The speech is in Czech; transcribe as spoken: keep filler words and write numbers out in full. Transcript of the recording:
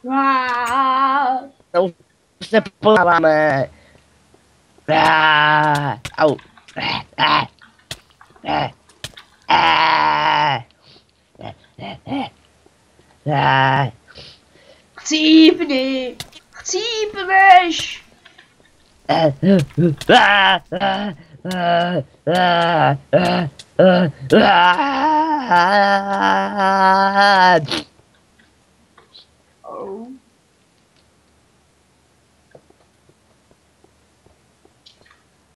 To už se poláváme. Au. Chcípni! Chcípneš! Ah!